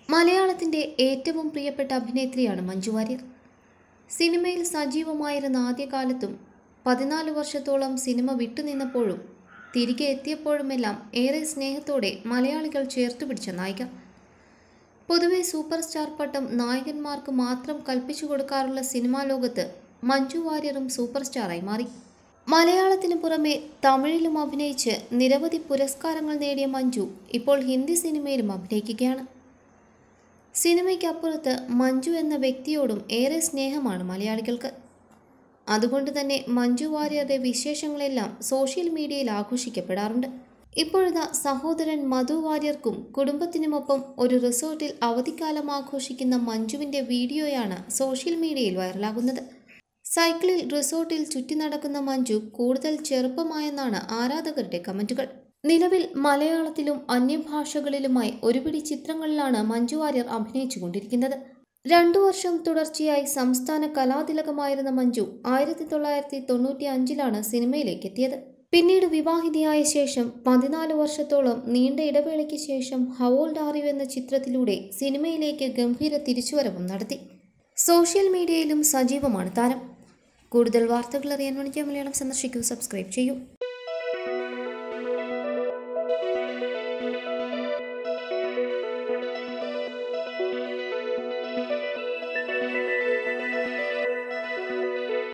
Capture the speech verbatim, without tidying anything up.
മലയാളത്തിന്റെ ഏറ്റവും പ്രിയപ്പെട്ട അഭിനേത്രിയാണ് മഞ്ജു വാര്യർ. സിനിമയിൽ സജീവമായിരുന്ന ആദ്യകാലത്തും പതിനാല് വർഷത്തോളം സിനിമ വിട്ടുനിന്നപ്പോഴും തിരികെ എത്തിയപ്പോഴുമെല്ലാം ഏറെ സ്നേഹത്തോടെ മലയാളികൾ ചേർത്തുപിടിച്ച നായിക. പൊതുവെ സൂപ്പർ സ്റ്റാർ പട്ടം നായകന്മാർക്ക് മാത്രം കൽപ്പിച്ചു കൊടുക്കാറുള്ള സിനിമാ ലോകത്ത് മഞ്ജു വാര്യറും സൂപ്പർ സ്റ്റാറായി മാറി. മലയാളത്തിന് പുറമെ തമിഴിലും അഭിനയിച്ച് നിരവധി പുരസ്കാരങ്ങൾ നേടിയ മഞ്ജു ഇപ്പോൾ ഹിന്ദി സിനിമയിലും അഭിനയിക്കുകയാണ്. സിനിമയ്ക്കപ്പുറത്ത് മഞ്ജു എന്ന വ്യക്തിയോടും ഏറെ സ്നേഹമാണ് മലയാളികൾക്ക്. അതുകൊണ്ട് തന്നെ മഞ്ജു വാര്യരുടെ വിശേഷങ്ങളെല്ലാം സോഷ്യൽ മീഡിയയിൽ ആഘോഷിക്കപ്പെടാറുണ്ട്. ഇപ്പോഴത്തെ സഹോദരൻ മധു വാര്യർക്കും കുടുംബത്തിനുമൊപ്പം ഒരു റിസോർട്ടിൽ അവധിക്കാലം ആഘോഷിക്കുന്ന മഞ്ജുവിൻ്റെ വീഡിയോയാണ് സോഷ്യൽ മീഡിയയിൽ വൈറലാകുന്നത്. സൈക്കിളിൽ റിസോർട്ടിൽ ചുറ്റി നടക്കുന്ന മഞ്ജു കൂടുതൽ ചെറുപ്പമായെന്നാണ് ആരാധകരുടെ കമന്റുകൾ. നിലവിൽ മലയാളത്തിലും അന്യഭാഷകളിലുമായി ഒരുപിടി ചിത്രങ്ങളിലാണ് മഞ്ജു വാര്യർ അഭിനയിച്ചു കൊണ്ടിരിക്കുന്നത്. രണ്ടു വർഷം തുടർച്ചയായി സംസ്ഥാന കലാതിലകമായിരുന്ന മഞ്ജു ആയിരത്തി തൊള്ളായിരത്തി തൊണ്ണൂറ്റി അഞ്ചിലാണ് സിനിമയിലേക്ക് എത്തിയത്. പിന്നീട് വിവാഹിതയായ ശേഷം പതിനാല് വർഷത്തോളം നീണ്ട ഇടവേളയ്ക്ക് ശേഷം ഹൗ ഓൾഡ് ആർ യു എന്ന ചിത്രത്തിലൂടെ സിനിമയിലേക്ക് ഗംഭീര തിരിച്ചുവരവും നടത്തി. സോഷ്യൽ മീഡിയയിലും സജീവമാണ് താരം. കൂടുതൽ വാർത്തകൾ അറിയാൻ മണിക്കൂർ മലയാളം സന്ദർശിക്കൂ, സബ്സ്ക്രൈബ് ചെയ്യൂ.